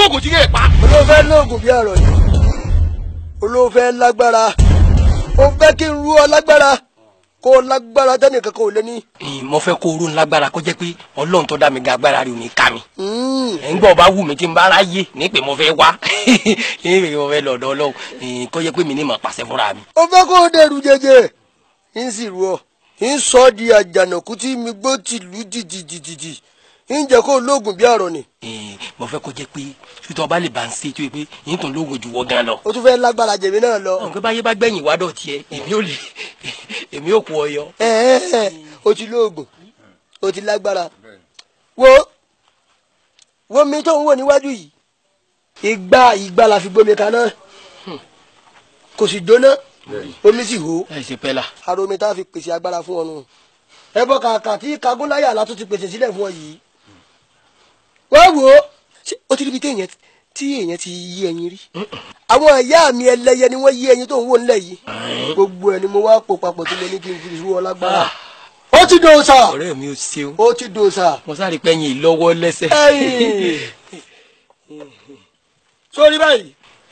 lóògùn tí kò pa. olóòfẹ́ lóògùn bí ọ̀rọ̀ yìí olóòfẹ́ lágbára ó fẹ́ kí n rú ọ lágbára kó lágbára tẹ́nìkan kò lé ní. mo fẹ́ kó rún lágbára kó jẹ́ pé ọlọ́run tó dá mi ga agbára rẹ̀ ò ní ká mi. ẹ̀ ń gbọ́ bá wù mí tí n bá ráyè ní pé mo fẹ́ wá ní pé mo fẹ́ lọ́dọ̀ ọlọ́run kó jẹ́ pé mi ní mọ̀ pàṣẹ fúnra mi. ó fẹ́ kó dẹrù jẹjẹ ń sì rú ọ ń sọ di àjànàkú tí mi gbó tìlú jìjìjìjì ń jẹ́ kó lóògùn bí àrọ̀ ni. mo fẹ́ kó jẹ́ pé ṣùtọ́ ọba lè bá ń ṣe tó yẹ pé yín tó ń lóògùn jù wọ́ gan lọ. ó tún fẹ́ lágbára jèmi náà lọ. ọ̀n pé báyé bá gbẹ̀yìn wá dọ̀ tiẹ̀ èmi ò kú ọyọ. o ti lóògùn o ti lágbára wo mi tó ń wò níwájú yìí ìgbà la fi gbómi kaná kò sì jóná omi sì hó. ẹ ṣe pẹ́ la. ara omi tá a fi pèsè agbára fún ọ nù ẹbọ kàkà tí kagúnláyà la tún ti pèsè sílẹ̀ fún ọ yìí wọ́n wò ó ó ti ríbi tí èèyàn ti yí ẹyin rí àwọn ìyá mi ẹlẹ́yẹ ni wọ́n yí ẹyin tó ń wò nílẹ̀ yìí gbogbo ẹ̀ ni mo wá pò papọ̀ tí mo ní kí n fi ìṣú ọ lágbára ó ti dòòṣà. ọ̀rẹ́ mi ò ṣeun. ó ti dòòṣà. mo sáré pẹ́yìn lọ́wọ́ lẹ́sẹ̀. sórí báyìí.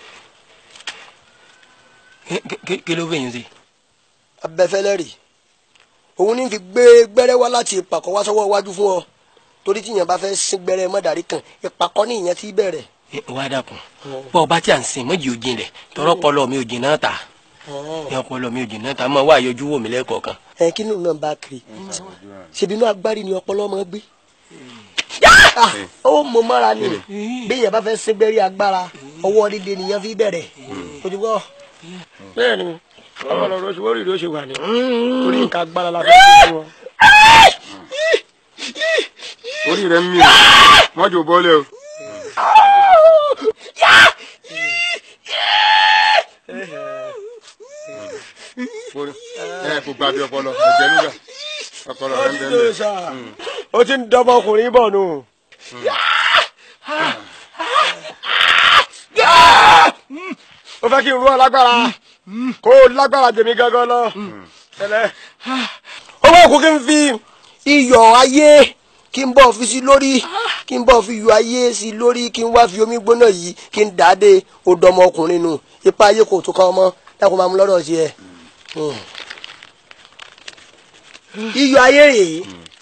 kí ló fẹ̀yìn sí. abẹ́fẹ́lẹ́ rì òun ní fi gbé gbẹ́rẹ́ wá láti ìpàkọ́ wá sọ́wọ́ iwájú fún ọ torí tí yẹn bá fẹ́ sin gbẹ́rẹ́ mọ́dàrí kan ìpàkọ́ ní ìyẹn ti bẹ̀rẹ̀. wá dàkún bọ́ ọba tí à ń sìn mọ́jì òjìn rẹ̀ tọrọ ọpọlọ mi òjìn náà ta ọpọlọ mi òjìn náà ta mọ wá yọjú wò mí lẹ́ẹ̀kọ̀ọ̀kan. kí ló náà bá kiri ṣèbí inú agbárí ni ọpọlọ máa gbé ó mọ mọ́ra ni bí yẹn bá fẹ́ sin gbẹ́rẹ́ agbára ọwọ́ líle nìyẹn fi bẹ̀rẹ̀ ojúbọ. bẹ́ẹ̀ ni ọmọ lọ́rọ̀ ṣe wọ́n rí ló ṣe wà ní orí nǹkan agbára la fẹ́ fún wọn. orí rẹ̀ ń mì wọ́n jò bọ́lẹ̀ o. kò gbàgbé ọpọlọ ẹ̀jẹ̀ nígbà ọpọlọ rẹ̀ ń bẹ̀rẹ̀. ó ti ń dọ́gbọ́n ọkùnrin bọ̀ nù. ó fẹ́ kí n rú ọ lágbára kó lágbára jèmi gángan lọ. ó wá kó kí n fi iyọ̀ ayé kí n bọ̀ fi sí lórí kí n bọ̀ fi iyọ̀ ayé sí lórí kí n wá fi omi gbóná yìí kí n dàdé odò ọmọkùnrin nù ipa ayé kò tó ká ọmọ dákun máa mú lọ́dọ̀ sí ẹ. iyọ̀ ayé rèé.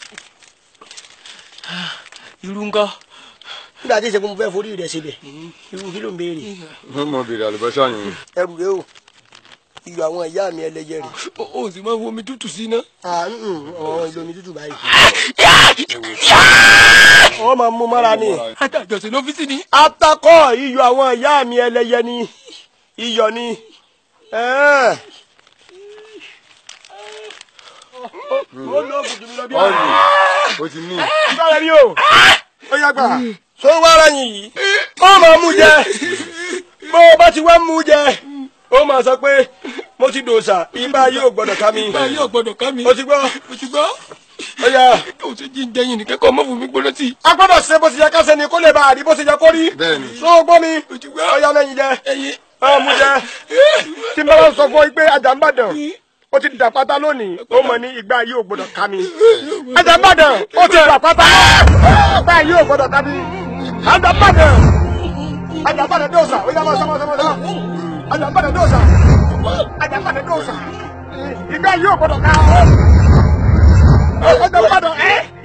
irú ńkọ́. nígbà tí ìṣègùn mo fẹ́ forí rẹ̀ síbẹ̀ irú kí ló ń béèrè. wọ́n mọ bèrè àlùbọ́sà yìí. ẹrù rẹ o iyọ̀ àwọn ìyá mi ẹlẹ́yẹ rẹ̀. o sì máa ń fomi tútù sí iná. ọ̀hún ìlú omi tútù báyìí. wọ́n máa mú mára ni. àtàjọsìn lọ́fíìsì ni. atakọ iyọ̀ àwọn ìyá mi ẹlẹ́yẹ ni iyọ̀ ni. ó lọ bùdó mi lọ bí ọ̀rùn o ti ní. ìbára ni o ó yàgbà tó wá ara yìí ó máa mú jẹ bó o bá ti wá mú jẹ ó máa sọ pé mo ti dòòṣà ibà yóò gbọ́dọ̀ ká mi. ibà yóò gbọ́dọ̀ ká mi. o ti gbọ́. o ti gbọ́. ó yá. kò sí jí ń jẹyìn nìkan kọ́ ọmọ fún mi gbọ́dọ̀ sí. a gbọ́dọ̀ ṣe bó ti yẹ ká ṣe ni kó lè bá a rí bó ti yẹ kó rí. bẹ́ẹ̀ni. tó gbọ́ mi. o ti gbọ́. ó yá lẹ́yìn jẹ. ẹyin. ó mú jẹ. tí n bá wọn sọ fún ọ pé ajá ń bàdàn ó ti dà pátá lónìí ó mọ ní ìgbà yóò gbọ́dọ̀ ká mi. ajá ń bàdàn ó ti dà pátá ìgbà yóò gbọ́dọ̀ ká mi. ajá ń bàdàn ajá ń bàdàn dóòṣà ó yá máa sọ ajá ń bàdàn dóòṣà ajá ń bàdàn dóòṣà ìgbà yóò gbọ́dọ̀ ká ajá ń bàdàn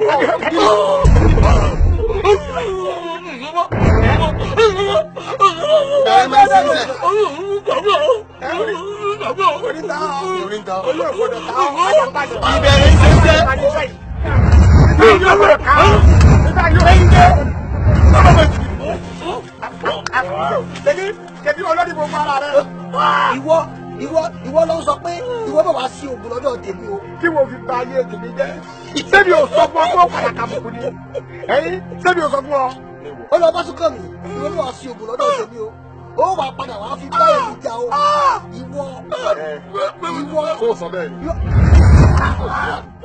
ìwọ ló ń sọ pé ìwọ bá wá sí oògùn lọ́dọ̀ tèmi o kí wọ́n fi ba ayé tèmi jẹ́ sẹ́mi ò sọ fún ọ tó padà kàbùkù ni sẹ́mi ò sọ fún ọ ó lọ bá súnkàn mi ìwọ bá wá sí oògùn lọ́dọ̀ tèmi o ó wà padà wá fi bá èmi jà o ìwọ kó o sọ bẹ́ẹ̀ ni.